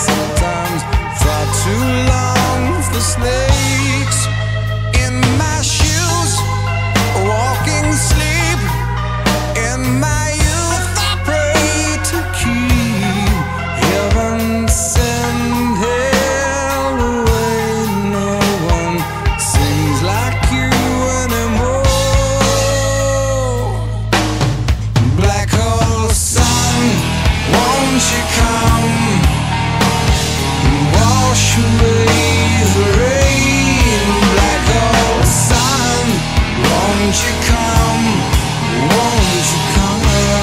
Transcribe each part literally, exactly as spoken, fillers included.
sometimes far too long for snakes in my shoes, walking sleep in my youth. I pray to keep heaven send hell away. No one sings like you anymore. Black hole sun, won't you come and wash away the rain? Black hole sun, won't you come, won't you come?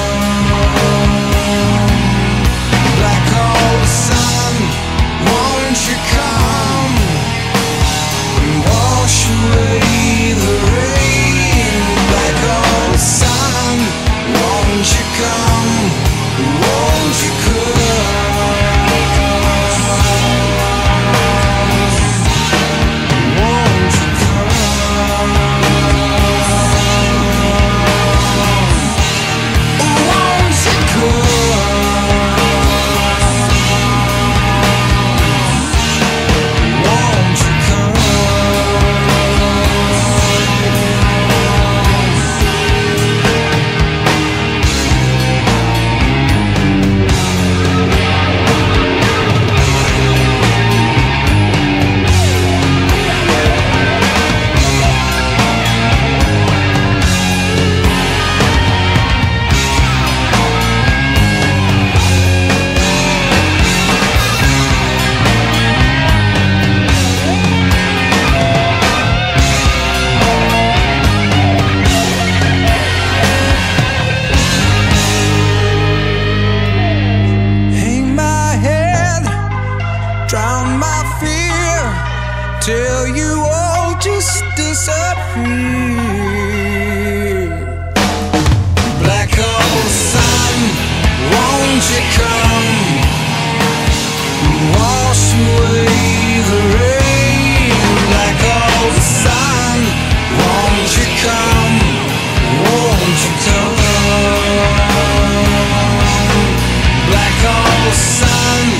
Black hole sun, won't you come and wash away the rain? Black hole sun, won't you come, won't you come? Won't you come? Won't you come? Won't you come? Hang my head, drown my fear, till you all just disappear. Black hole sun, won't you come and wash away the rain? Black hole sun, won't you come, won't you come? Black hole sun,